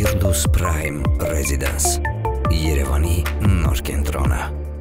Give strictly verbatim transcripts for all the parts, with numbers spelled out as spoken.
Firdus Prime Residence Երևանի նոր կենտրոնը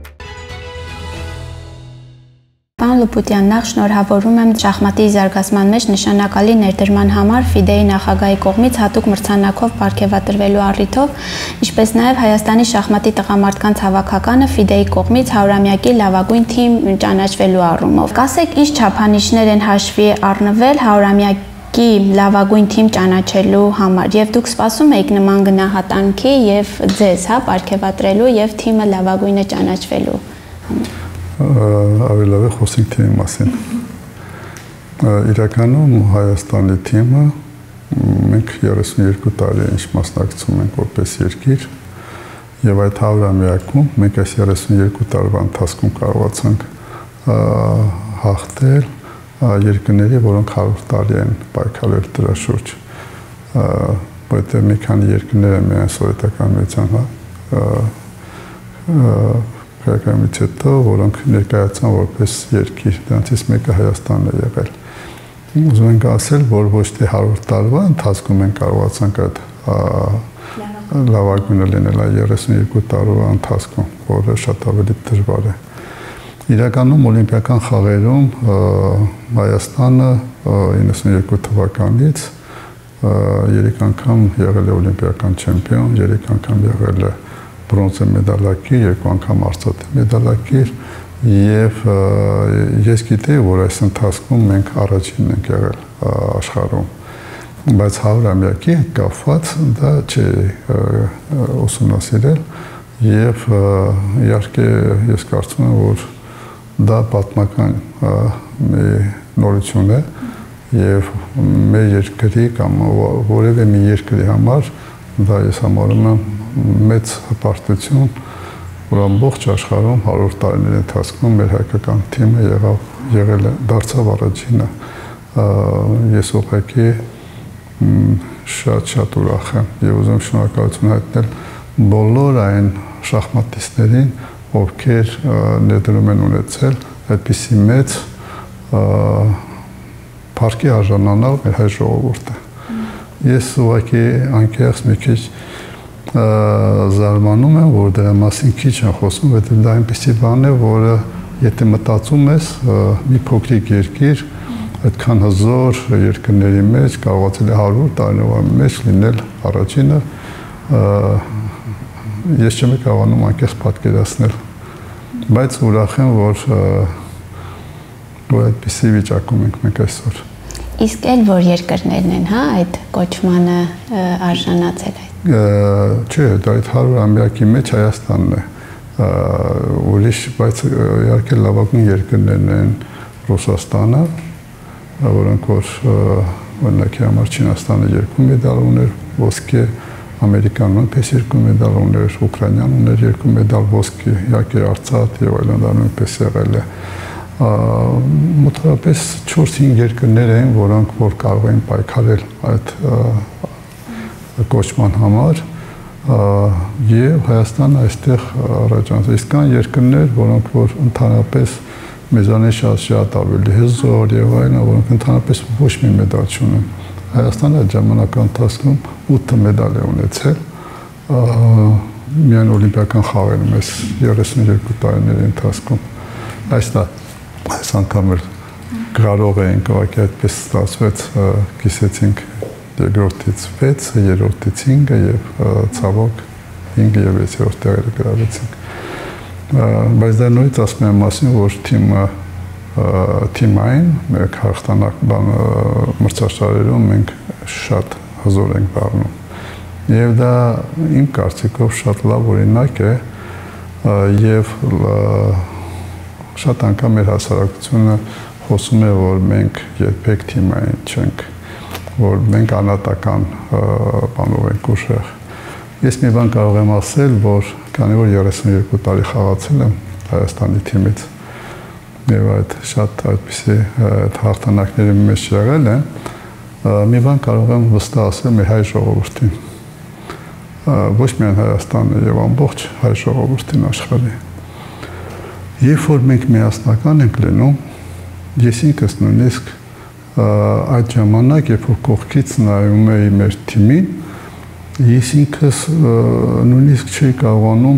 Պարոն Լուպուտյան, նախ շնորհավորում եմ շախմատի զարգացման մեջ նշանակալի ներդրման համար Ֆիդեի նախագահի կողմից հատուկ մրցանակով պարգևատրվելու առիթով, ինչպես նաև Հայաստանի շախմատի տղամարդկանց հավաքականը Ֆիդեի կողմից հարյուրամյակի լավագույն թիմ ճանաչվելու առումով։ Կասեք, ինչ չափանիշներ են հաշվի առնվել հարյուրամյակի լավագույն թիմ ճանաչելու համար, եւ դուք սպասում եք նման գնահատանքի եւ ձեզ, հա, պարգևատրելու եւ թիմը լավագույնը ճանաչվելու համար։ Ավելի լավ է խոսենք թիմի մասին։ Իրականում Հայաստանի թիմը մենք երեսունյոթ տարի ինչ մասնակցում ենք որպես երկիր եւ այդ հարյուրամյակում մենք այս երեսունյոթ տարվա ընթացքում կարողացանք հաղթել երկրների, որոնք հարյուր տարի են պայքարել դրա շուրջ։ Որտեղ մի քանի երկրներ են միայն սովետական միության Կայակամից հետո, որոնք ներկայացան որպես երկիր, դրանցից մեկը Հայաստանն է եղել։ Ուզում ենք ասել, որ ոչ թե հարյուր տարվա ընթացքում են կարողացանք այդ լավագույնը լինել երեսունյոթ տարվա ընթացքում, որը շատ ավելի դժվար է։ Իրականում օլիմպիական խաղերում Հայաստանը իննսունյոթ թվականից երեք անգամ եղել է օլիմպիական չեմպիոն, երեք անգամ եղել է բրոնզե մեդալակիր, երկու անգամ արծաթե մեդալակիր եւ ես գիտեի, որ այս ընթացքում մենք առաջինն ենք եղել աշխարհում, բայց հարյուրամյակի կապված դա չի ուսումնասիրել եւ իհարկե ես կարծում եմ, որ դա պատմական մի նորություն է եւ մեր երկրի կամ որևէ մի երկրի համար դա ես համարում եմ մեծ հպարտություն, որ ամբողջ աշխարհում հարյուր տարիների ընթացքում մեր հայկական թիմը եղավ, եղել է, դարձավ առաջինը։ Ես ուղղակի շատ-շատ ուրախ եմ եւ ուզում շնորհակալություն հայտնել բոլոր այն շախմատիստներին, ովքեր ներդրում են ունեցել այդպիսի մեծ փառքի արժանանալ մեր հայ ժողովուրդը։ Ես ուղղակի անկեղծ մի քիչ զարմանում եմ, որ դրա մասին քիչ են խոսում, որովհետև դա այնպիսի բան է, որը եթե մտածում ես մի փոքրիկ երկիր այդքան հզոր երկրների մեջ կարողացել է հարյուր տարվա մեջ լինել առաջինը, ես չեմ կարողանում անկեղծ պատկերացնել, բայց ուրախ եմ, որ որ այդպիսի վիճակում ենք մենք այսօր։ Իսկ էլ որ երկրներն են, հա, այդ կոչմանը արժանացել այդ Չէ, դա այդ հարյուրամյակի մեջ Հայաստանն է, ուրիշ, բայց իհարկե լավագույն երկրներն են Ռուսաստանը, որոնք որ օրինակի համար Չինաստանը երկու մեդալ ուներ ոսկե, Ամերիկան նույնպես երկու մեդալ ուներ, Ուկրաինան ուներ երկու մեդալ ոսկե, իհարկե Արցախ եւ այլն դա նույնպես եղել է։ Մոտավորապես չորս-հինգ երկրներ են, որոնք որ կարող են պայքարել այդ կոչման համար եւ Հայաստանը այստեղ առաջանցել։ Իսկ կան երկրներ, որոնք որ ընդհանրապես մեզանից շատ ավելի հզոր եւ այլն, որոնք ընդհանրապես ոչ մի մեդալ չունեն։ Հայաստանը այդ ժամանակի ընթացքում ութ մեդալ է ունեցել միայն օլիմպիական խաղերում այս երեսունյոթ տարիների ընթացքում։ Այստեղ այս անգամ գրարող էինք, ուղղակի այդպես ստացվեց, կիսեցինք երկրորդից վեց, երրորդից հինգը եւ ցավոք հինգը եւ վեցերորդ տեղերը գրավեցինք։ Բայց դա նույնիսկ ասում եմ մասին, որ թիմը թիմային մեր հաղթանակ բան մրցաշարերում մենք շատ հզոր ենք դառնում։ Եվ դա իմ կարծիքով շատ լավ օրինակ է եւ շատ անգամ մեր հասարակությունը խոսում է, որ մենք երբեք թիմային չենք, որ մենք անհատական բանով ենք ուժեղ։ Ես մի բան կարող եմ ասել, որ քանի որ երեսունյոթ տարի խաղացել եմ Հայաստանի թիմից եւ այդ շատ այդպիսի հաղթանակների մեջ եղել եմ, մի բան կարող եմ վստահ ասել մեր հայ ժողովրդին, ոչ միայն Հայաստանը եւ ամբողջ հայ ժողովրդին աշխարհի։ Երբ որ մենք միասնական ենք լինում, ես ինքս նույնիսկ այդ ժամանակ, երբ որ կողքից նայում էի մեր թիմին, Ես ինքս նույնիսկ չի կարողանում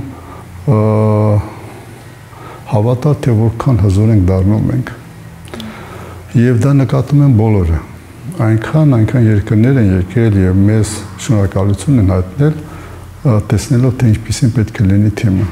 հավատալ, թե որքան հզոր ենք դառնում ենք։ Եվ դա նկատում են բոլորը։ Այնքան, այնքան երկրներ են եկել եւ մեզ շնորհակալություն են հայտնել, տեսնելով, թե ինչպիսին պետք է լինի թիմը։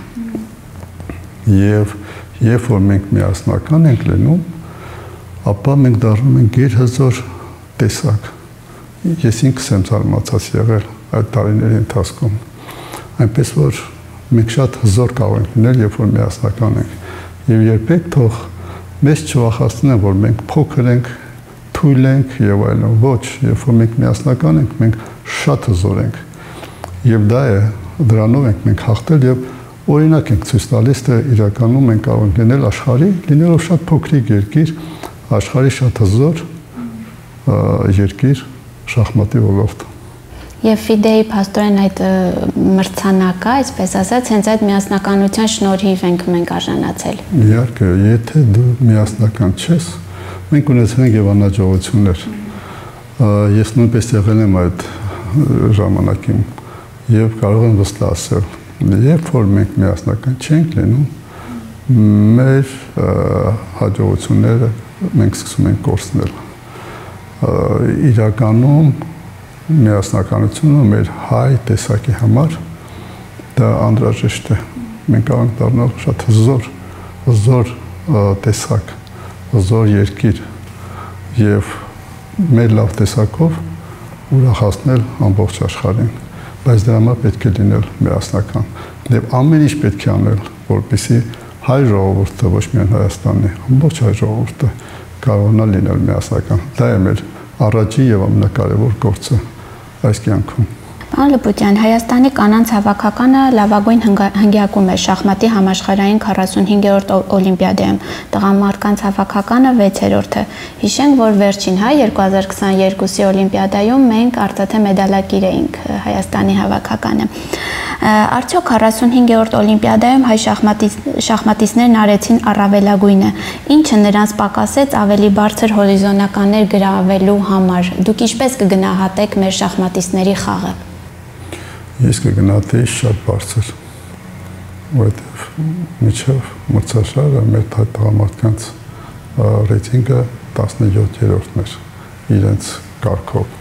Եվ երբ որ մենք միասնական ենք լինում, ապա մենք դառնում ենք գերհզոր տեսակ։ Ես ինքս եմ զարմացած եղել այդ տարիների ընթացքում։ Այնպես որ մենք շատ հզոր կարող ենք լինել, երբ որ միասնական ենք։ Եվ երբեք թող մեզ չվախեցնեն, որ մենք փոքր ենք, թույլ ենք եւ այլն։ Ոչ, երբ որ մենք միասնական ենք, մենք շատ հզոր ենք։ Եվ դա է, դրանով ենք մենք հաղթել եւ օրինակ ենք ցույց տալիս, թե իրականում մենք կարող ենք լինել աշխարհի, լինելով շատ փոքրիկ երկիր, աշխարհի շատ հզոր երկիր շախմատի ոլորտում։ Եվ Ֆիդեի փաստորեն այդ մրցանակը, այսպես ասած, հենց այդ միասնականության շնորհիվ ենք մենք արժանացել։ Իհարկե, եթե դու միասնական չես, մենք ունեցել ենք անհաջողություններ։ Ես նույնպես եղել եմ այդ ժամանակին եւ կարող եմ վստահ ասել, երբ որ մենք միասնական չենք լինում, մեր հաջողությունները մենք սկսում ենք կորցնել։ Իրականում միասնականությունը մեր հայ տեսակի համար դա անհրաժեշտ է։ Մենք կարող ենք դառնալ շատ հզոր, հզոր տեսակ, հզոր երկիր եւ մեր լավ տեսակով ուրախացնել ամբողջ աշխարհին։ Բայց դրա համար պետք է լինել միասնական։ Եվ ամեն ինչ պետք է անել, որպեսզի հայ ժողովուրդը, ոչ միայն Հայաստանի, ամբողջ հայ ժողովուրդը կարողանա լինել միասնական։ Դա է մեր առաջին եւ ամենակարևոր գործը այս կյանքում։ Պարոն Լպուտյան, Հայաստանի կանանց հավաքականը լավագույն հնգյակում է շախմատի համաշխարհային քառասունհինգերորդ օլիմպիադայում, տղամարդկանց հավաքականը վեցերորդը։ Հիշենք, որ վերջին հա երկու հազար քսաներկուսի օլիմպիադայում մենք արծաթե մեդալակիր էինք Հայաստանի հավաքականը։ Արդյոք քառասունհինգերորդ օլիմպիադայում հայ շախմատիստներն արեցին առավելագույնը։ Ինչը նրանց պակասեց ավելի բարձր հորիզոնականներ գրավելու համար։ Դուք ինչպես կգնահատեք մեր շախմատիստների խաղը։ Ես կգնահատեի շատ բարձր, որովհետև միջև մրցաշարը մեր տղամարդկանց ռեյտինգը տասնյոթերորդն էր իրենց կարգով,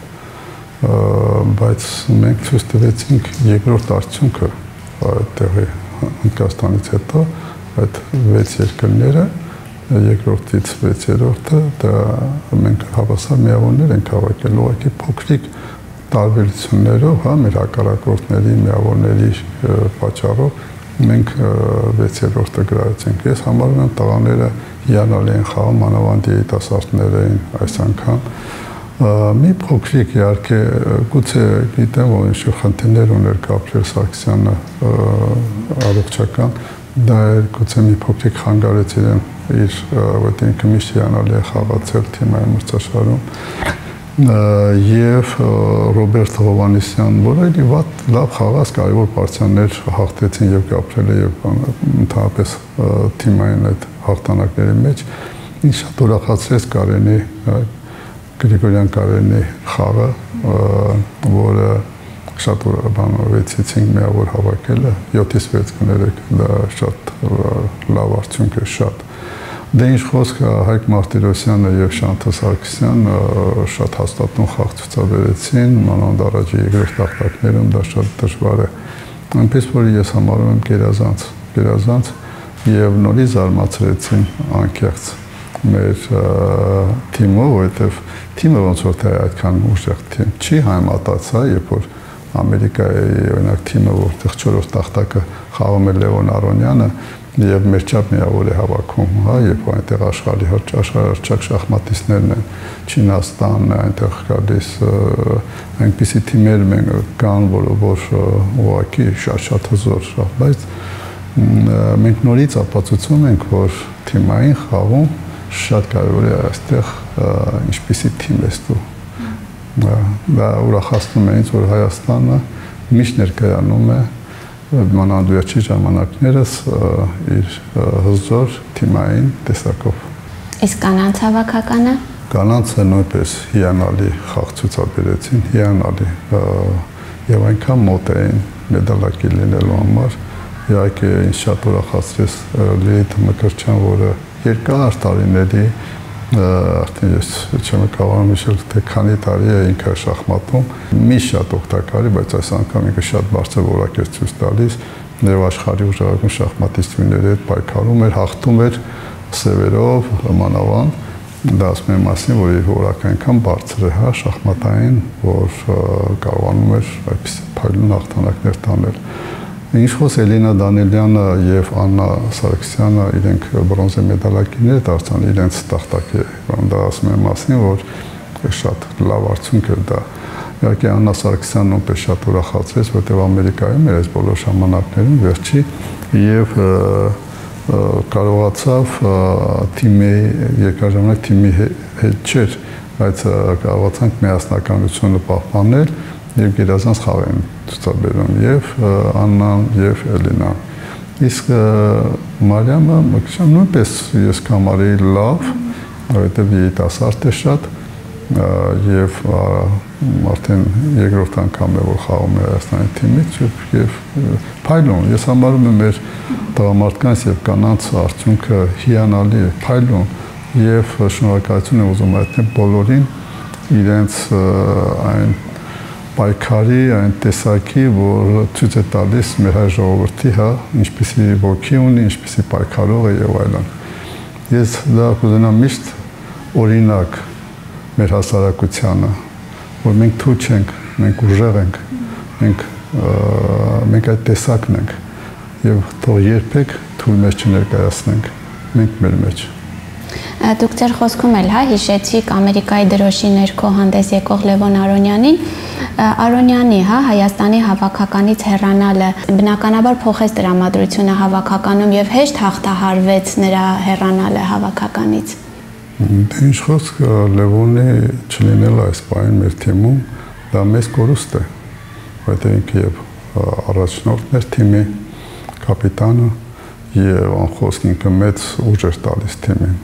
բայց մենք ցույց տվեցինք երկրորդ արդյունքը այդտեղի Հնդկաստանից հետո այդ վեց երկրները, երկրորդից վեցերորդը, դա մենք հավասար միավորներ ենք հավաքել, ուղղակի փոքրիկ տարբերություններով, հա, մեր հակառակորդների, միավորների պատճառով մենք վեցերորդը գրավեցինք։ Ես համարում եմ տղաները հիանալի են խաղում, մանավանդ երիտասարդներ էին այս անգամ։ Մի փոքրիկ իհարկե գուցե գիտեմ, որ ինչ-որ խնդիրներ ուներ Գաբրիել Սարգսյանը առողջական, դա էր գուցե մի փոքրիկ խանգարեց իրեն իր, որտեղ ինքը միշտ հիանալի է խաղացել թիմային մրցաշարում։ Եվ Ռոբերտ Հովհաննիսյան, որը լավ խաղաց, կարևոր պարտիաներ հաղթեցին եւ Գաբրիելը եւ ընդհանրապես թիմային այդ հաղթանակների մեջ, ինձ շատ ուրախացրեց Կարենի, Գրիգորյան Կարենի խաղը, որը շատ վեցից միավոր հավաքելը, յոթից վեց կներեք, դա շատ լավ արդյունք է, շատ։ Դե ինչ խոսք Հայկ Մարտիրոսյանը եւ Շանթը Սարգսյանը շատ հաստատուն խաղ ցուցաբերեցին, մանավանդ առաջի երկրորդ տախտակներում դա շատ դժվար է։ Այնպես որ ես համարում եմ գերազանց, գերազանց եւ նորից զարմացրեցին անկեղծ մեր թիմը, որովհետեւ թիմը ոնց որ թե այդքան ուժեղ թիմ չի համատած, հա, երբ որ Ամերիկայի օրինակ թիմը, որտեղ չորրորդ տախտակը խաղում է Լևոն Արոնյանը, եւ մեր չափ միավոր է հավաքում, հա, երբ այնտեղ աշխարհի աշխարհարչակ շախմատիստներն են, Չինաստանն է այնտեղ գալիս, այնպիսի թիմեր կան, որ ուղղակի շատ-շատ հզոր շախ, բայց մենք նորից ապացուցում ենք, որ թիմային խաղում շատ կարևոր է այստեղ ինչպիսի թիմ ես դու։ Դա ուրախացնում է ինձ, որ Հայաստանը միշտ ներկայանում է մանավանդ ժամանակներս իր հզոր թիմային տեսակով։ Իսկ կանանց հավաքականը։ Կանանցը նույնպես հիանալի խաղ ցուցաբերեցին, հիանալի եւ այնքան մոտ էին մեդալակի լինելու համար։ Իհարկե ինձ շատ ուրախացրեց Լիլիթ Մկրտչյան, որը երկար տարիների արդեն ես չեմ կարողանում հիշել թե քանի տարի է ինքը շախմատում, մի շատ օգտակար է, բայց այս անգամ ինքը շատ բարձր որակ էր ցույց տալիս եւ աշխարհի ուժեղագույն շախմատիստների հետ պայքարում էր, հաղթում էր սևերով, մանավանդ, դա ասում եմ մասին, որ իր որակը այնքան բարձր է, հա, շախմատային, որ կարողանում էր այդպես փայլուն հաղթանակներ տանել։ Ինչ խոս Էլինա Դանիելյանը եւ Աննա Սարգսյանը իրենք բրոնզե մեդալակիներ դարձան իրենց տախտակի, դա ասում եմ մասին, որ շատ լավ արդյունք էր դա։ Իհարկե Աննա Սարգսյանն նույնպես շատ ուրախացրեց, որտեղ Ամերիկայում էր այս բոլոր ժամանակներում վերջի եւ կարողացավ թիմի երկարաժամանակ թիմի հետ չէր, բայց կարողացանք միասնականությունը պահպանել եւ գերազանց խաղ են ցուցաբերում եւ Աննան եւ Էլինան։ Իսկ Մարիամը մկշան նույնպես ես կամարեի լավ, որովհետեւ երիտասարդ է շատ եւ արդեն երկրորդ անգամ է որ խաղում է Հայաստանի թիմից եւ փայլուն։ Ես համարում եմ մեր տղամարդկանց եւ կանանց արդյունքը հիանալի է, փայլուն եւ շնորհակալություն եմ ուզում այդտեղ բոլորին իրենց այն պայքարի այն տեսակի, որ ցույց է տալիս մեր հայ ժողովրդի, հա, ինչպիսի ոգի ունի, ինչպիսի պայքարող է եւ այլն։ Ես դա կուզենամ միշտ օրինակ մեր հասարակությանը, որ մենք թույլ չենք, մենք ուժեղ ենք, մենք մենք այդ տեսակն ենք եւ թող երբեք թույլ մեզ չներկայացնենք, մենք մեր մեջ։ Դուք ձեր խոսքում էլ, հա, հիշեցիք Ամերիկայի դրոշի ներքո հանդես եկող Լևոն Արոնյանին, Արոնյանի, հա, Հայաստանի հավաքականից հեռանալը բնականաբար փոխեց տրամադրությունը հավաքականում եւ հեշտ հաղթահարվեց նրա հեռանալը հավաքականից։ Դե ինչ խոսք Լևոնի չլինելը այս պահին մեր թիմում դա մեծ կորուստ է, որտեղ ինքը եւ առաջնորդն էր թիմի, կապիտանը եւ անխոսք ինքը մեծ ուժ էր տալիս թիմին։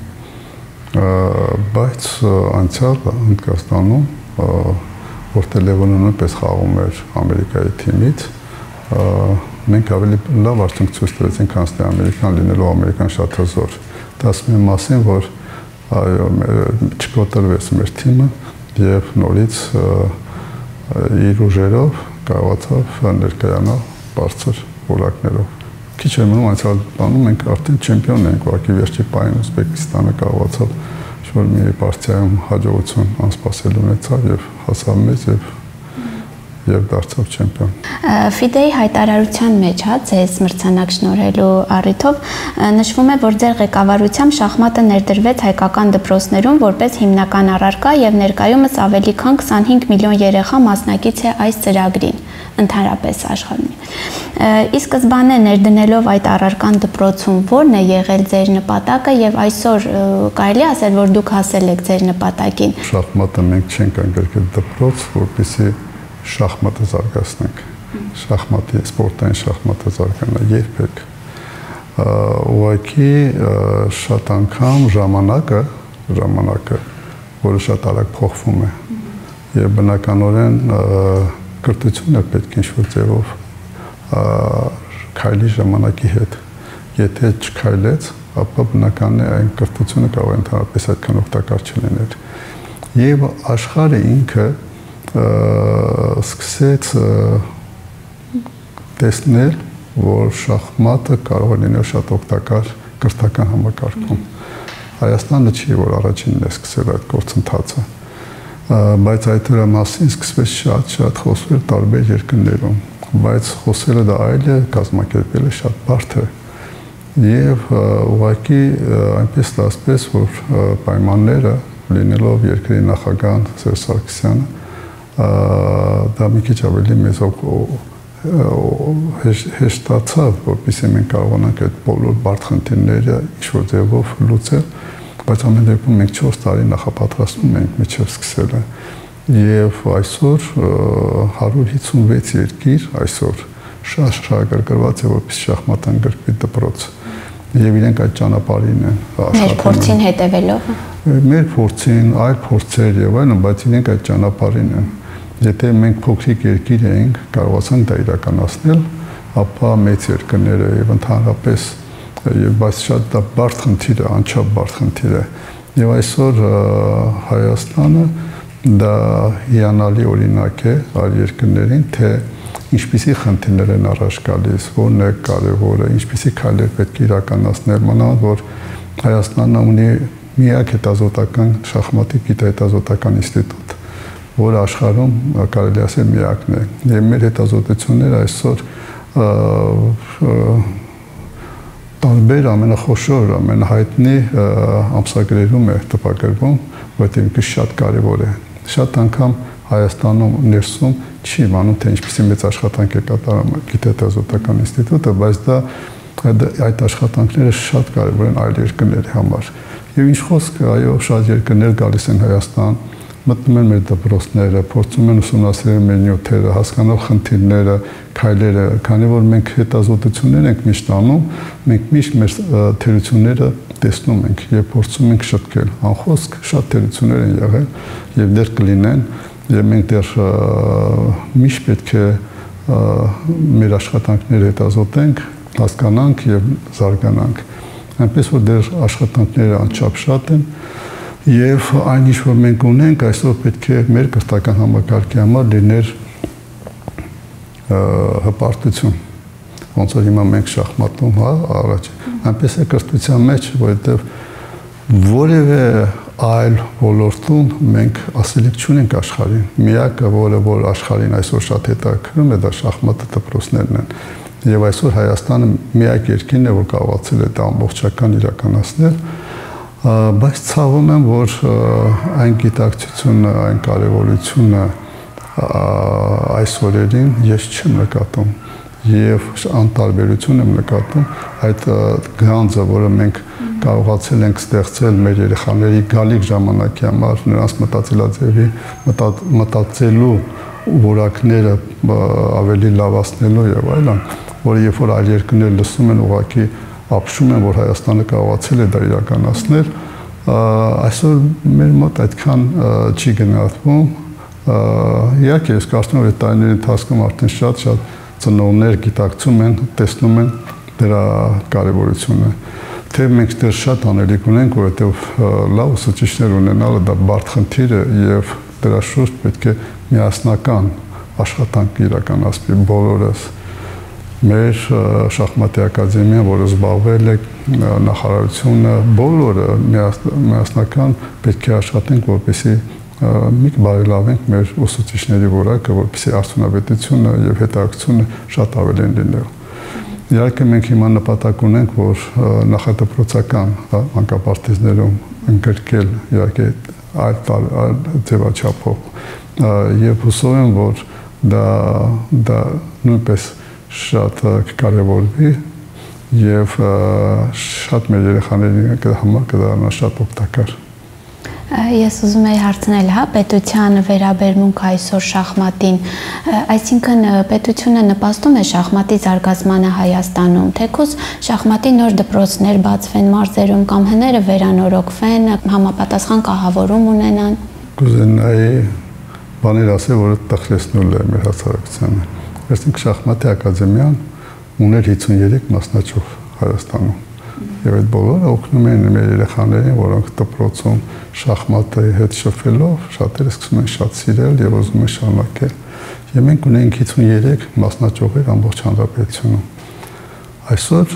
Բայց անցյալը Հնդկաստանում, որտեղ Լևոնը նույնպես խաղում էր Ամերիկայի թիմից, մենք ավելի լավ արդյունք ցույց տվեցինք անցնի ամերիկան լինելով ամերիկան շատ հզոր։ Դա ասում եմ մասին, որ այո, չկոտրվեց մեր թիմը եւ նորից իր ուժերով կարողացավ ներկայանալ բարձր որակներով։ Քիչ է մնում անցյալ բանում մենք արդեն չեմպիոն ենք, ուղղակի վերջի պահին Ուզբեկստանը կարողացավ ինչ-որ մի պարտիայում հաջողություն անսպասելի ունեցավ եւ հասավ մեզ եւ եւ դարձավ չեմպիոն։ Ֆիդեի հայտարարության մեջ, հա, ձեզ մրցանակ շնորհելու առիթով նշվում է, որ ձեր ղեկավարությամբ շախմատը ներդրվեց հայկական դպրոցներում որպես հիմնական առարկա եւ ներկայումս ավելի քան քսանհինգ միլիոն երեխա մասնակից է այս ծրագրին ընդհանրապես աշխարհում։ Ի սկզբանե ներդնելով այդ առարկան դպրոցում ո՞րն է եղել ձեր նպատակը եւ այսօր կարելի է ասել, որ դուք հասել եք ձեր նպատակին։ Շախմատը մենք չենք ընդգրկել դպրոց, որպեսզի շախմատը զարգացնենք։ Շախմատի սպորտային շախմատը զարգանա երբեք։ Ուղղակի շատ անգամ ժամանակը, ժամանակը, որը շատ արագ փոխվում է եւ բնականորեն կրթությունը պետք է ինչ-որ ձևով քայլի ժամանակի հետ։ Եթե չքայլեց, ապա բնականն է այն կրթությունը կարող է ընդհանրապես այդքան օգտակար չլիներ։ Եվ աշխարհը ինքը սկսեց տեսնել, որ շախմատը կարող է լինել շատ օգտակար կրթական համակարգում։ Հայաստանը չի, որ առաջինն է սկսել այդ գործընթացը, բայց այդ դրա մասին սկսվեց շատ-շատ խոսվել տարբեր երկրներում, բայց խոսելը դա այլ է, կազմակերպելը շատ բարդ է։ Եվ ուղղակի այնպես ստացվեց, որ պայմանները լինելով երկրի նախագահ Սերժ Սարգսյանը, դա մի քիչ ավելի մեզ հեշտացավ, որպեսզի մենք կարողանանք այդ բոլոր բարդ խնդիրները ինչ-որ ձևով լուծել, բայց ամեն դեպքում մենք չորս տարի նախապատրաստում ենք միջև սկսելը։ Եվ այսօր հարյուր հիսունվեց երկիր այսօր շահագրգռված է, որպես շախմատ ընդգրկվի դպրոց։ Եվ իրենք այդ ճանապարհին են աշխատում։ Մեր փորձին հետևելով։ Մեր փորձին, այլ փորձեր եւ այլն, բայց իրենք այդ ճանապարհին են։ Եթե մենք փոքրիկ երկիր էինք, կարողացանք դա իրականացնել, ապա մեծ երկրները եւ ընդհանրապես եւ բայց շատ դա բարդ խնդիր է, անչափ բարդ խնդիր է։ Եվ այսօր Հայաստանը դա հիանալի օրինակ է այլ երկրներին, թե ինչպիսի խնդիրներ են առաջ գալիս, որն է կարևորը, ինչպիսի քայլեր պետք է իրականացնել, մանավանդ որ Հայաստանը ունի միակ հետազոտական շախմատի գիտահետազոտական ինստիտուտ, որը աշխարհում կարելի ասել միակն է։ Եվ մեր հետազոտությունները այսօր տարբեր ամենախոշոր, ամենահայտնի ամսագրերում է տպագրվում, որտեղ ինքը շատ կարևոր է։ Շատ անգամ Հայաստանում ներսում չի իմանում, թե ինչպիսի մեծ աշխատանք է կատարում գիտահետազոտական ինստիտուտը, բայց դա այդ աշխատանքները շատ կարևոր են այլ երկրների համար։ Եվ ինչ խոսք, այո, շատ երկրներ գալիս են Հայաստան, մտնում են մեր դպրոցները, փորձում են ուսումնասիրել մեր նյութերը, հասկանալ խնդիրները, քայլերը, քանի որ մենք հետազոտություններ ենք միշտ անում, մենք միշտ մեր թերությունները տեսնում ենք եւ փորձում ենք շտկել։ Անխոսք շատ թերություններ են եղել եւ դեռ կլինեն, եւ մենք դեռ միշտ պետք է մեր աշխատանքները հետազոտենք, հասկանանք եւ զարգանանք։ Այնպես որ դեռ աշխատանքները անչափ շատ են եւ այն ինչ որ մենք ունենք այսօր պետք է մեր կրթական համակարգի համար լիներ հպարտություն, ոնց որ հիմա մենք շախմատում, հա, առաջ այնպես է կրթության մեջ, որովհետեւ որևէ այլ ոլորտում մենք ասելիք չունենք աշխարհին, միակը որը որ աշխարհին այսօր շատ հետաքրքրում է դա շախմատը դպրոցներն են եւ այսօր Հայաստանը միակ երկիրն է որ կարողացել է դա ամբողջական իրականացնել, բայց ցավում եմ որ այն գիտակցությունը, այն կարևորությունը այս օրերին ես չեմ նկատում եւ անտարբերություն եմ նկատում այդ գանձը, որը մենք կարողացել ենք ստեղծել մեր երեխաների գալիք ժամանակի համար, նրանց մտածելաձևի մտածելու որակները ավելի լավացնելու եւ այլն, որը երբ որ այլ երկրներ լսում են ուղղակի ապշում են, որ Հայաստանը կարողացել է դա իրականացնել, այսօր մեր մոտ այդքան չի գնահատվում։ Իհարկե, ես կարծում եմ, որ տարիների ընթացքում արդեն շատ-շատ ծնողներ գիտակցում են, տեսնում են դրա կարևորությունը։ Թե մենք դեռ շատ անելիք ունենք, որովհետև լավ ուսուցիչներ ունենալը դա բարդ խնդիր է եւ դրա շուրջ պետք է միասնական աշխատանք իրականացվի բոլորս։ Մեր շախմատի ակադեմիան, որը զբաղվել է նախարարությունը, բոլորը միասնական պետք է աշխատենք, որպեսզի մի բարելավենք մեր ուսուցիչների որակը, որպեսզի արդյունավետությունը եւ հետաքրքրությունը շատ ավելի լինել։ Իհարկե մենք հիմա նպատակ ունենք, որ նախադպրոցական մանկապարտեզներում ընդգրկել իհարկե այլ ձևաչափով եւ հուսով եմ, որ դա դա նույնպես շատ կարևորվի եւ շատ մեր երեխաների համար կդառնա շատ օգտակար։ Ես ուզում եի հարցնել, հա, պետության վերաբերմունք այսօր շախմատին, այսինքն պետությունը նպաստում է շախմատի զարգացմանը Հայաստանում, թեկուզ շախմատի նոր դպրոցներ բացվեն մարզերում կամ հները վերանորոգվեն, համապատասխան կահավորում ունենան։ Կուզենայի բաներ ասել, որը տխրեցնულ է մեր հասարակությանը։ Այսինքն շախմատի ակադեմիան ուներ հիսունյոթ մասնաճյուղ Հայաստանում։ Եվ այդ բոլորը օգնում են մեր երեխաներին, որոնք դպրոցում շախմատի հետ շփվելով շատերը սկսում են շատ սիրել եւ ուզում են շարունակել։ Եվ մենք ունենք հիսունյոթ մասնաճյուղեր ամբողջ հանրապետությունում։ Այսօր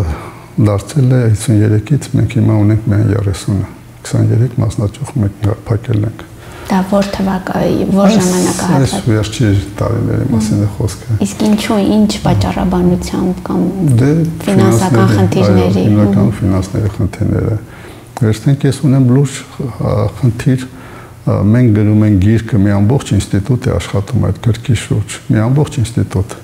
դարձել է հիսունյոթից մենք հիմա ունենք միայն երեսունը, քսաներեք մասնաճյուղ մենք փակել ենք։ Դա որ թվականի, որ ժամանակահատված։ Այս վերջի տարիների մասին է խոսքը։ Իսկ ինչու, ինչ պատճառաբանությամբ կամ ֆինանսական խնդիրների։ Հիմնական ֆինանսների խնդիրները։ Վերջնենք ես ունեմ լուրջ խնդիր, մենք գրում ենք գիրքը, մի ամբողջ ինստիտուտ է աշխատում այդ գրքի շուրջ, մի ամբողջ ինստիտուտ։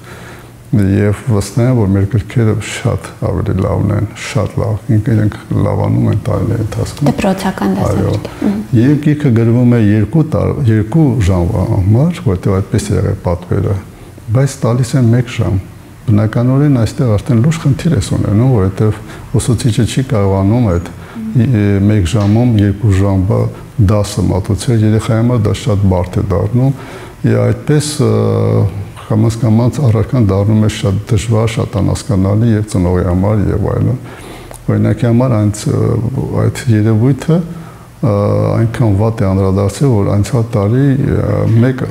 Եվ վստահ եմ, որ մեր գրքերը շատ ավելի լավն են, շատ լավ, իրենք լավանում են տարիների ընթացքում։ Դպրոցական դասեր։ Եվ գիրքը գրվում է երկու երկու ժամվա համար, որտեղ այդպես է եղել պատվերը, բայց տալիս են մեկ ժամ։ Բնականորեն այստեղ արդեն լուրջ խնդիր է ունենում, որովհետև ուսուցիչը չի կարողանում այդ մեկ ժամում երկու ժամ դասը մատուցել, երեխայի համար դա շատ բարդ է դառնում Եվ այդպես կամաց-կամաց առարկան դառնում է շատ դժվար, շատ անհասկանալի եւ ծնողի համար եւ այլն։ Օրինակի համար այդ երևույթը այնքան վատ է անդրադարձել, որ անցյալ տարի մեկ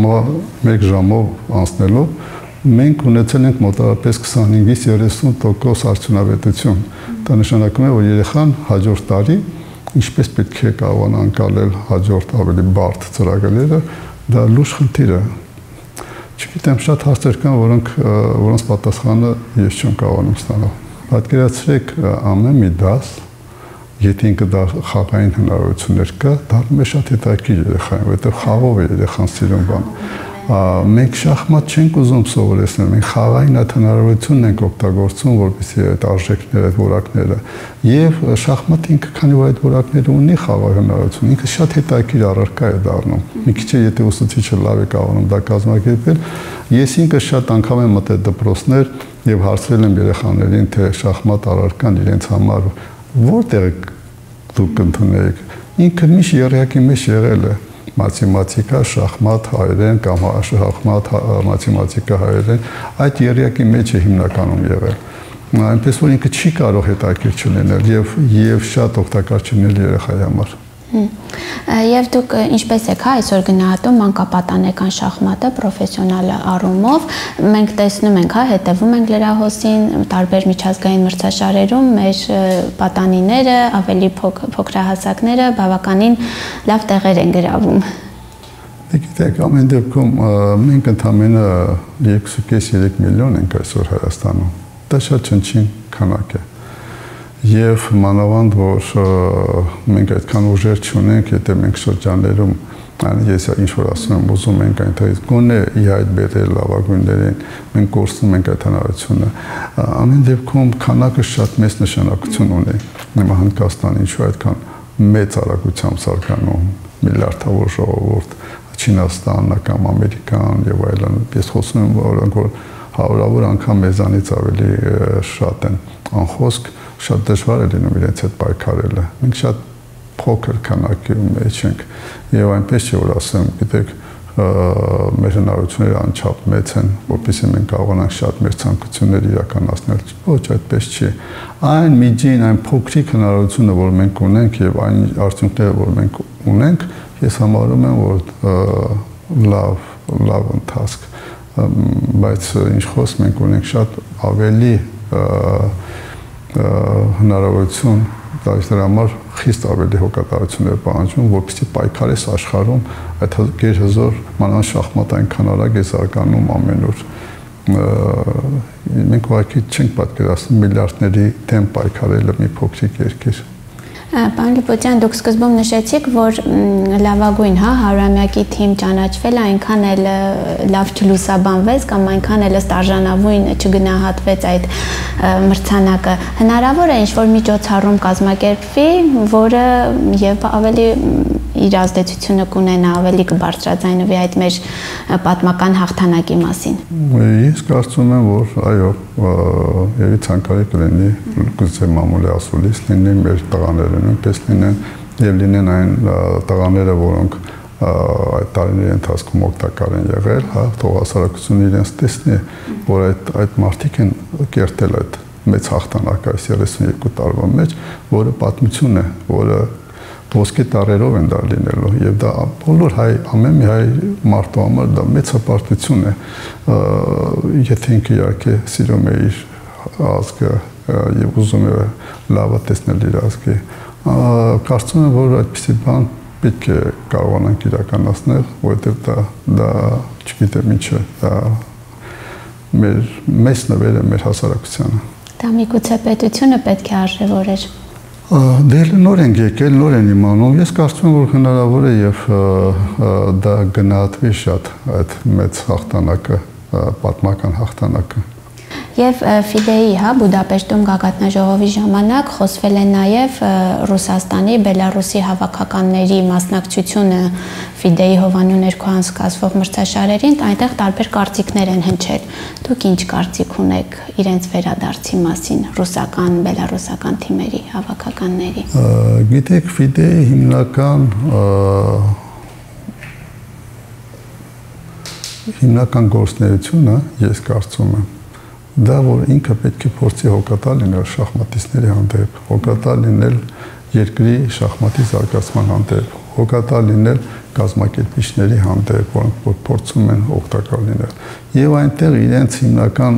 ժամով անցնելով մենք ունեցել ենք մոտավորապես քսանհինգից երեսուն տոկոս արդյունավետություն։ Դա նշանակում է, որ երեխան հաջորդ տարի ինչպես պետք է կարողանա անցնել հաջորդ ավելի բարդ ծրագրերը, դա լուրջ խնդիր է։ Չգիտեմ, շատ հարցեր կան, որոնք որոնց պատասխանը ես չեմ կարողանում ստանալ։ Պատկերացրեք ամեն մի դաս, եթե ինքը դա խաղային հնարավորություններ կա, դառնում է շատ հետաքրքիր երեխային, որովհետև խաղով է երեխան սիրում բան։ Մենք շախմատ չենք ուզում սովորեցնել, մենք խաղային այդ հնարավորությունն ենք օգտագործում, որպեսզի այդ արժեքները, այդ որակները, եւ շախմատը ինքը քանի որ այդ որակները ունի խաղային հնարավորություն, ինքը շատ հետաքրքիր առարկա է դառնում։ Մի քիչ եթե ուսուցիչը լավ է կարողանում դա կազմակերպել, ես ինքը շատ անգամ եմ մտել դպրոցներ եւ հարցրել եմ երեխաներին, թե շախմատ առարկան իրենց համար որտեղ դուք ընդունեք։ Ինքը միշտ եռյակի մեջ եղել է մաթեմատիկա, շախմատ, հայերեն կամ շախմատ, մաթեմատիկա, հայերեն, այդ եռյակի մեջ է հիմնականում եղել։ Այնպես որ ինքը չի կարող հետաքրքիր չլինել եւ եւ շատ օգտակար չլինել երեխայի համար։ Եվ դուք ինչպես եք այսօր գնահատում մանկապատանեկան շախմատը պրոֆեսիոնալ առումով, մենք տեսնում ենք, հա, հետևում ենք լրահոսին, տարբեր միջազգային մրցաշարերում մեր պատանիները, ավելի փոքրահասակները բավականին լավ տեղեր են գրավում։ Գիտեք, ամեն դեպքում մենք ընդամենը երկու միլիոն ենք այսօր Հայաստանում։ Դա շատ չնչին քանակ է։ Եվ մանավանդ, որ մենք այդքան ուժեր չունենք, եթե մենք շրջաններում, ես ինչ-որ ասում եմ, ուզում ենք այնտեղից գոնե ի հայտ բերել լավագույններին, մենք կորցնում ենք այդ հնարավորությունը։ Ամեն դեպքում քանակը շատ մեծ նշանակություն ունի։ Հիմա Հնդկաստանը ինչու այդքան մեծ արագությամբ զարգանում, միլիարդավոր ժողովուրդ, Չինաստան, կամ Ամերիկան եւ այլն։ Ես խոսում եմ, որ հարյուրավոր անգամ մեզանից ավելի շատ են անխոսք, շատ դժվար է լինում իրենց հետ պայքարելը։ Մենք շատ փոքր քանակի մեջ ենք եւ այնպես չէ որ ասեմ, գիտեք, մեր հնարավորությունները անչափ մեծ են, որովհետեւ մենք կարողանանք շատ մեր ցանկություններ իրականացնել։ Ոչ, այդպես չի։ Այն միջին, այն փոքրիկ հնարավորությունը, որ մենք ունենք եւ այն արդյունքները, որ մենք ունենք, ես համարում եմ, որ լավ, լավ ընթացք, բայց ինչ խոսք մենք ունենք շատ ավելի հնարավորություն, դրա համար խիստ ավելի հոգատարություն է պահանջում, որպեսզի պայքարես աշխարհում այդ գերհզոր մանավանդ շախմատային քանարակ է զարգանում ամենուր։ Մենք ուղղակի չենք պատկերացնում միլիարդների դեմ պայքարելը մի փոքրիկ երկիր։ Պարոն Լիպոտյան, դուք սկզբում նշեցիք, որ լավագույն, հա, հարյուրամյակի թիմ ճանաչվել այնքան էլ լավ չլուսաբանվեց կամ այնքան էլ ըստ արժանավույն չգնահատվեց այդ մրցանակը։ Հնարավոր է ինչ-որ միջոցառում կազմակերպվի, որը եւ ավելի իր ազդեցությունը կունենա, ավելի կբարձրաձայնվի այդ մեր պատմական հաղթանակի մասին։ Ես կարծում եմ, որ այո, եւի ցանկալի կլինի գուցե մամուլի ասուլիս լինի մեր տղաները նույնպես լինեն եւ լինեն այն տղաները, որոնք այդ տարիների ընթացքում օգտակար են եղել, հա, թող հասարակությունը իրենց տեսնի, որ այդ այդ մարդիկ են կերտել այդ մեծ հաղթանակը այս երեսունյոթ տարվա մեջ, որը պատմություն է, որը ոսկե տարերով են դա լինելու եւ դա բոլոր հայ ամեն մի հայ մարդու համար դա մեծ հպարտություն է, եթե ինքը իհարկե սիրում է իր ազգը եւ ուզում է լավը տեսնել իր ազգի։ Կարծում եմ, որ այդպիսի բան պետք է կարողանանք իրականացնել, որովհետեւ դա դա չգիտեմ ինչ է, դա մեր մեծ նվեր է մեր հասարակությանը։ Դա միգուցե պետությունը պետք է արժևորեր։ Դեռ նոր են եկել, նոր են իմանում։ Ես կարծում եմ, որ հնարավոր է եւ դա գնահատվի շատ այդ մեծ հաղթանակը, պատմական հաղթանակը։ Եվ Ֆիդեի, հա, Բուդապեշտում գագաթնաժողովի ժամանակ խոսվել է նաև Ռուսաստանի, Բելարուսի հավաքականների մասնակցությունը Ֆիդեի հովանու ներքո անցկացվող մրցաշարերին, այնտեղ տարբեր կարծիքներ են հնչել։ Դուք ինչ կարծիք ունեք իրենց վերադարձի մասին, ռուսական, բելարուսական թիմերի հավաքականների։ Գիտեք, Ֆիդեի հիմնական հիմնական գործունեությունը, ես կարծում եմ, դա որ ինքը պետք է փորձի հոգատար լինել շախմատիստների հանդեպ, հոգատար լինել երկրի շախմատի զարգացման հանդեպ, հոգատար լինել կազմակերպիչների հանդեպ, որոնք որ փորձում են օգտակար լինել։ Եվ այնտեղ իրենց հիմնական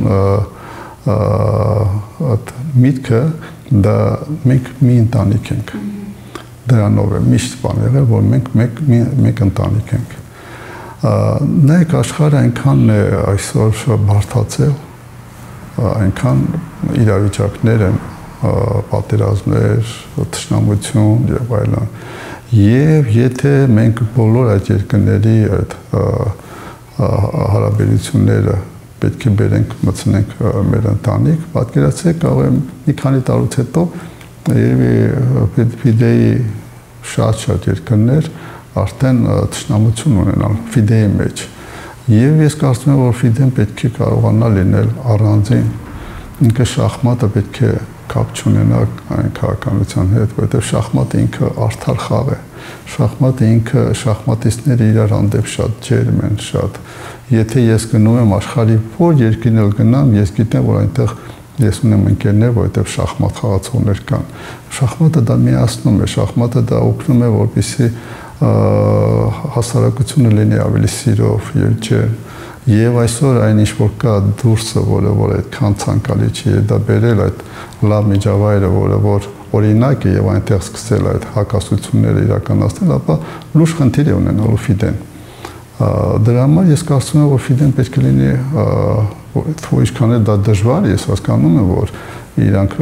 միտքը դա մենք մի ընտանիք ենք։ Դրանով է միշտ բան եղել, որ մենք մեկ մեկ ընտանիք ենք։ Նայեք աշխարհը այնքան է այսօր բարդացել, այնքան իրավիճակներ են, պատերազմներ, թշնամություն եւ այլն։ Եվ եթե մենք բոլոր այդ երկրների այդ հարաբերությունները պետք է բերենք, մտցնենք մեր ընտանիք, պատկերացրեք, կարող է մի քանի տարուց հետո երևի ֆիդեի շատ-շատ երկրներ արդեն թշնամություն ունենալ ֆիդեի մեջ։ Եվ ես կարծում եմ, որ ֆիդեն պետք է կարողանա լինել առանձին, ինքը շախմատը պետք է կապ չունենա այն քաղաքականության հետ, որովհետև շախմատը ինքը արդար խաղ է։ Շախմատը ինքը շախմատիստները իրար հանդեպ շատ ջերմ են, շատ։ Եթե ես գնում եմ աշխարհի որ երկրին էլ գնամ, ես գիտեմ, որ այնտեղ ես ունեմ ընկերներ, որովհետև շախմատ խաղացողներ կան։ Շախմատը դա միացնում է, շախմատը դա օգնում է, որպեսզի հասարակությունը լինի ավելի սիրով եւ ջերմ։ Եվ այսօր այն ինչ որ կա դուրսը, որը որ այդքան ցանկալի չի, դա բերել այդ լավ միջավայրը, որը որ օրինակ է եւ այնտեղ սկսել այդ հակասությունները իրականացնել, ապա լուրջ խնդիր է ունենալու ֆիդեն։ Դրա համար ես կարծում եմ, որ ֆիդեն պետք է լինի, ինչքան է դա դժվար, ես հասկանում եմ, որ իրանք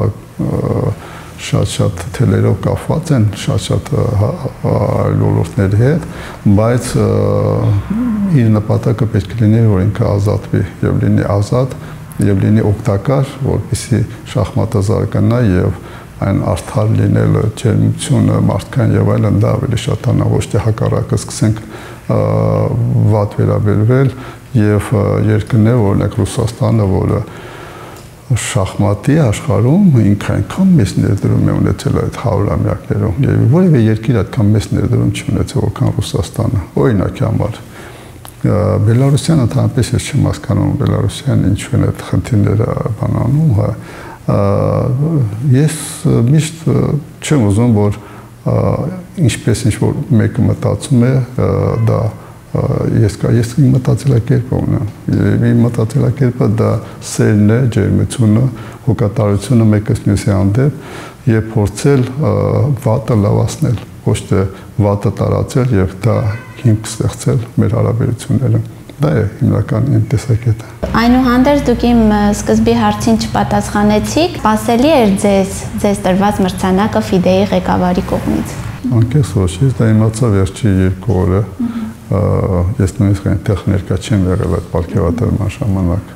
շատ-շատ թելերով կապված են, շատ-շատ ոլորտների հետ, բայց իր նպատակը պետք է լինի, որ ինքը ազատվի եւ լինի ազատ եւ լինի օգտակար, որպեսզի շախմատը զարգանա եւ այն արդար լինելը, ջերմությունը, մարդկային եւ այլն դա ավելի շատանա, ոչ թե հակառակը սկսենք վատ վերաբերվել եւ երկրներ, օրինակ Ռուսաստանը, որը շախմատի աշխարհում ինքը այնքան մեծ ներդրում է ունեցել այդ հարյուրամյակներում եւ որևէ երկիր այդքան մեծ ներդրում չի ունեցել որքան Ռուսաստանը։ Օրինակի համար Բելարուսիան ընդհանրապես ես չեմ հասկանում Բելարուսիան ինչու են այդ խնդիրները բանանում, հա ես միշտ չեմ ուզում որ ինչպես ինչ որ մեկը մտածում է դա ես կա ես իմ մտածելակերպը ունեմ եւ իմ մտածելակերպը դա սերն է, ջերմությունը, հոգատարությունը մեկս մյուսի հանդեպ եւ փորձել վատը լավացնել, ոչ թե վատը տարածել եւ դա հիմք ստեղծել մեր հարաբերություններում։ Դա է հիմնական իմ տեսակետը։ Այնուհանդերձ դուք իմ սկզբի հարցին չպատասխանեցիք, սպասելի էր ձեզ ձեզ տրված մրցանակը ֆիդեի ղեկավարի կողմից։ Անկես ոչ, ես դա իմացա վերջի երկու օրը։ Ես նույնիսկ այնտեղ ներկա չեմ եղել այդ պարգևատրման ժամանակ։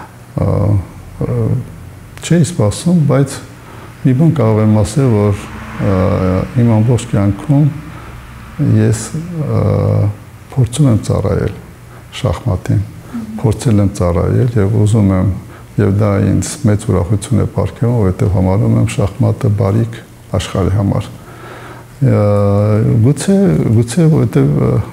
Չէի սպասում, բայց մի բան կարող եմ ասել, որ իմ ամբողջ կյանքում ես փորձում եմ ծառայել շախմատին, փորձել եմ ծառայել եւ ուզում եմ եւ դա ինձ մեծ ուրախություն է պարգևում, որովհետեւ համարում եմ շախմատը բարիք աշխարհի համար։ Գուցե գուցե որովհետեւ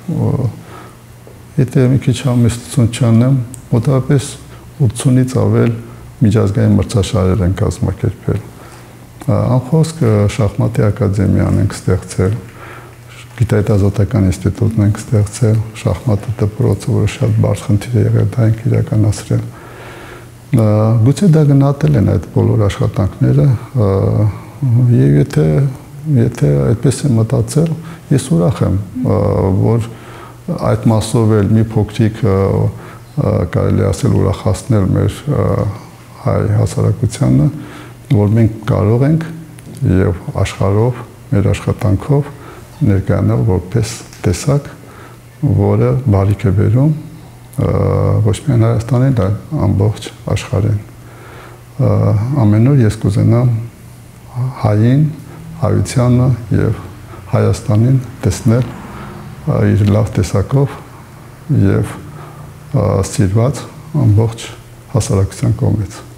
եթե մի քիչ համեստություն չանեմ, մոտավորապես ութսունից ավել միջազգային մրցաշարեր են կազմակերպել։ Անխոսք շախմատի ակադեմիան ենք ստեղծել, գիտահետազոտական ինստիտուտն ենք ստեղծել, շախմատը դպրոցը, որը շատ բարդ խնդիր է եղել, դա ենք իրականացրել։ Գուցե դա գնահատել են այդ բոլոր աշխատանքները, եւ եթե եթե այդպես եմ մտածել, ես ուրախ եմ, որ այդ մասով էլ մի փոքրիկ կարելի ասել ուրախացնել մեր հայ հասարակությանը, որ մենք կարող ենք եւ աշխարհով մեր աշխատանքով ներկայանալ որպես տեսակ, որը բարիք է բերում ոչ միայն Հայաստանին, այլ ամբողջ աշխարհին։ Ամեն օր ես կուզենամ հային, հայությանը եւ Հայաստանին տեսնել իր լավ տեսակով եւ սիրված ամբողջ հասարակության կողմից։